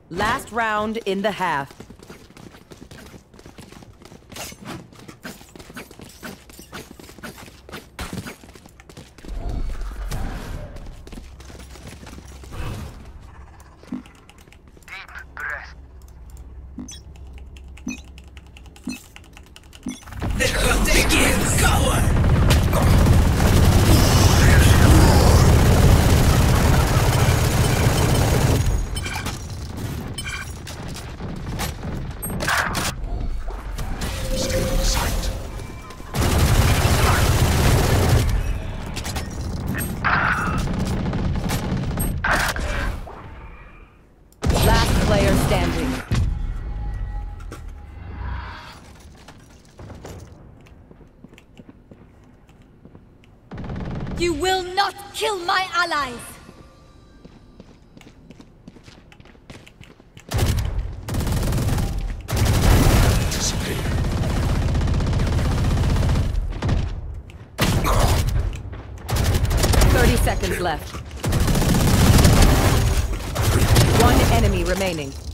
Last round in the half. The hunt begins, coward! Still in sight. Last player standing. You will not kill my allies! Disappear. 30 seconds left. One enemy remaining.